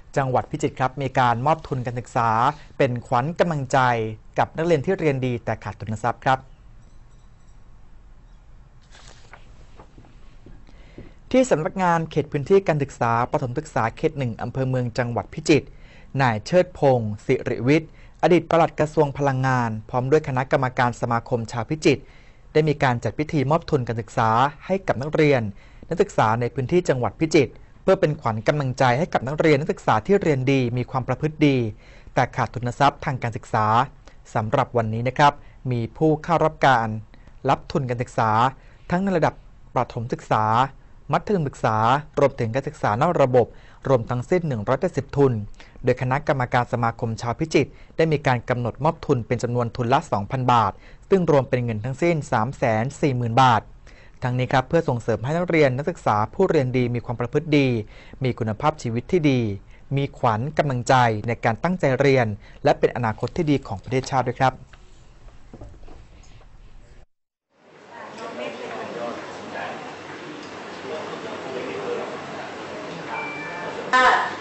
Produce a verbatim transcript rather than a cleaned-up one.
จังหวัดพิจิตรครับมีการมอบทุนการศึกษาเป็นขวัญกำลังใจกับนักเรียนที่เรียนดีแต่ขาดทุนทรัพย์ครับที่สำนักงานเขตพื้นที่การศึกษาประถมศึกษาเขตหนึ่งอำเภอเมืองจังหวัดพิจิตรนายเชิดพงศ์สิริวิทย์อดีตปลัดกระทรวงพลังงานพร้อมด้วยคณะกรรมการสมาคมชาวพิจิตรได้มีการจัดพิธีมอบทุนการศึกษาให้กับนักเรียนนักศึกษาในพื้นที่จังหวัดพิจิตรเพื่อเป็นขวัญกำลังใจให้กับนักเรียนนักศึกษาที่เรียนดีมีความประพฤติดีแต่ขาดทุนทรัพย์ทางการศึกษาสำหรับวันนี้นะครับมีผู้เข้ารับการรับทุนการศึกษาทั้งในระดับประถมศึกษามัธยมศึกษารวมถึงการศึกษานอกระบบรวมทั้งสิ้นหนึ่งร้อยเจ็ดสิบทุนโดยคณะกรรมการสมาคมชาวพิจิตรได้มีการกำหนดมอบทุนเป็นจำนวนทุนละ สองพัน บาทซึ่งรวมเป็นเงินทั้งสิ้น สามแสนสี่หมื่น บาททั้งนี้ครับเพื่อส่งเสริมให้นักเรียนนักศึกษาผู้เรียนดีมีความประพฤติดีมีคุณภาพชีวิตที่ดีมีขวัญกำลังใจในการตั้งใจเรียนและเป็นอนาคตที่ดีของประเทศชาติด้วยครับอ่า